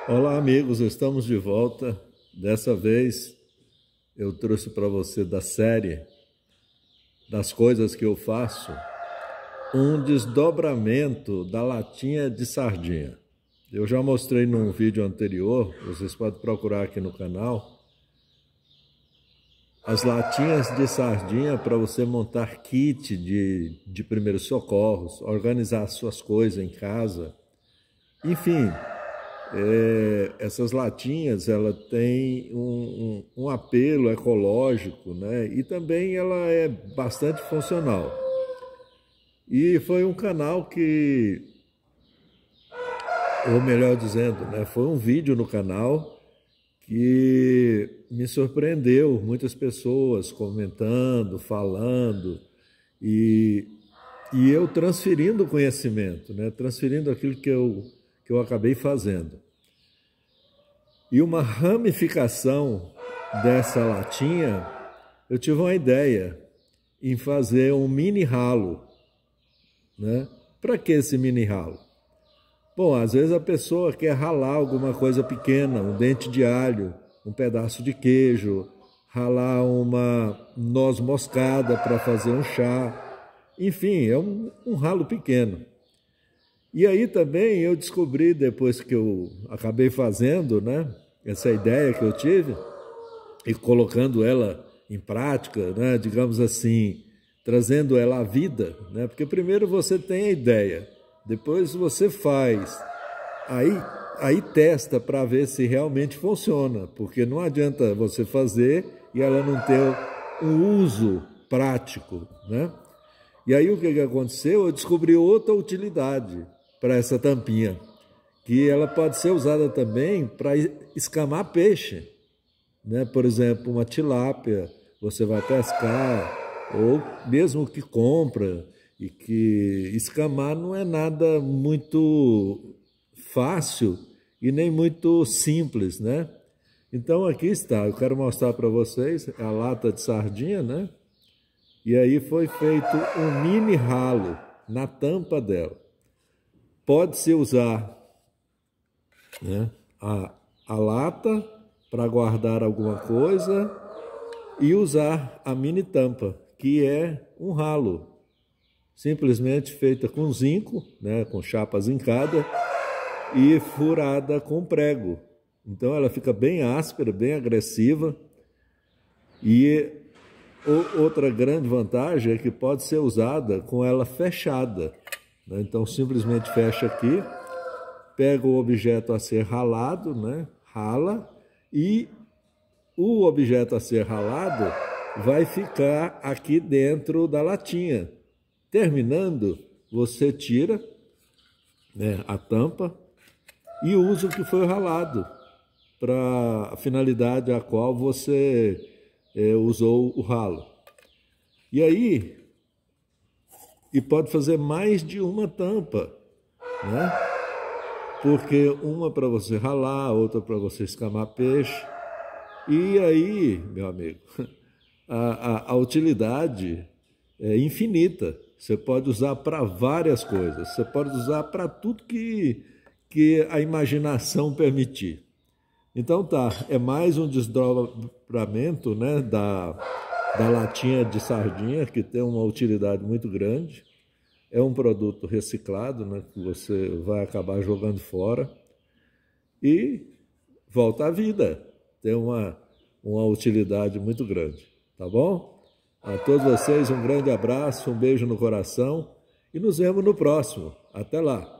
Olá, amigos, estamos de volta. Dessa vez eu trouxe para você da série das coisas que eu faço um desdobramento da latinha de sardinha. Eu já mostrei num vídeo anterior, vocês podem procurar aqui no canal, as latinhas de sardinha para você montar kit de primeiros socorros, organizar suas coisas em casa, enfim. Essas latinhas, ela tem um apelo ecológico, né? E também ela é bastante funcional. E foi um canal que, ou melhor dizendo, né, foi um vídeo no canal que me surpreendeu, muitas pessoas comentando, falando, e eu transferindo o conhecimento, né? Transferindo aquilo que eu acabei fazendo. E uma ramificação dessa latinha, eu tive uma ideia em fazer um mini ralo, né? Para que esse mini ralo? Bom, às vezes a pessoa quer ralar alguma coisa pequena, um dente de alho, um pedaço de queijo, ralar uma noz moscada para fazer um chá, enfim, é um ralo pequeno. E aí também eu descobri, depois que eu acabei fazendo, né, essa ideia que eu tive, e colocando ela em prática, né, digamos assim, trazendo ela à vida, né, porque primeiro você tem a ideia, depois você faz, aí testa para ver se realmente funciona, porque não adianta você fazer e ela não ter um uso prático, né? E aí o que aconteceu? Eu descobri outra utilidade para essa tampinha, que ela pode ser usada também para escamar peixe, né? Por exemplo, uma tilápia, você vai pescar, ou mesmo que compra, e que escamar não é nada muito fácil e nem muito simples, né? Então aqui está, eu quero mostrar para vocês a lata de sardinha, né? E aí foi feito um mini ralo na tampa dela. Pode-se usar, né, a lata para guardar alguma coisa e usar a mini tampa, que é um ralo, simplesmente feita com zinco, né, com chapa zincada e furada com prego. Então ela fica bem áspera, bem agressiva. E outra grande vantagem é que pode ser usada com ela fechada. Então simplesmente fecha aqui, pega o objeto a ser ralado, né? Rala, e o objeto a ser ralado vai ficar aqui dentro da latinha. Terminando, você tira, né, a tampa e usa o que foi ralado para a finalidade a qual você usou o ralo. E aí, e pode fazer mais de uma tampa, né? Porque uma para você ralar, outra para você escamar peixe. E aí, meu amigo, a utilidade é infinita. Você pode usar para várias coisas. Você pode usar para tudo que a imaginação permitir. Então tá, é mais um desdobramento, né, da latinha de sardinha, que tem uma utilidade muito grande. É um produto reciclado, né, que você vai acabar jogando fora e volta à vida. Tem uma utilidade muito grande, tá bom? A todos vocês um grande abraço, um beijo no coração e nos vemos no próximo. Até lá!